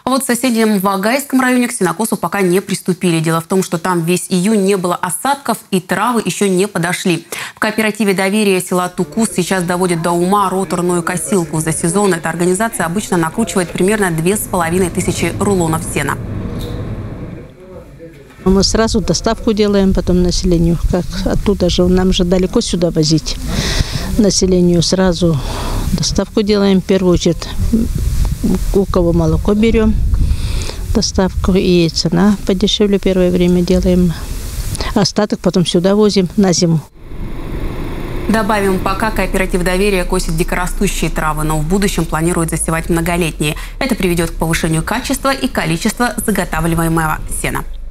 А вот в соседнем Вагайском районе к сенокосу пока не приступили. Дело в том, что там весь июнь не было осадков и травы еще не подошли. В кооперативе доверия села Тукус сейчас доводит до ума роторную косилку. За сезон эта организация обычно накручивает примерно 2500 рулонов сена. Мы сразу доставку делаем потом населению. Как оттуда же, нам же далеко сюда возить. Населению сразу доставку делаем. В первую очередь у кого молоко берем доставку, и цена подешевле первое время делаем. Остаток потом сюда возим на зиму. Добавим, пока кооператив доверия косит дикорастущие травы, но в будущем планирует засевать многолетние. Это приведет к повышению качества и количества заготавливаемого сена.